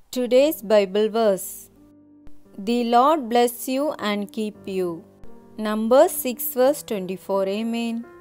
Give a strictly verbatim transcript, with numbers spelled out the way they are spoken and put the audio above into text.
Today's Bible verse. The Lord bless you and keep you. Numbers six verse twenty-four. Amen.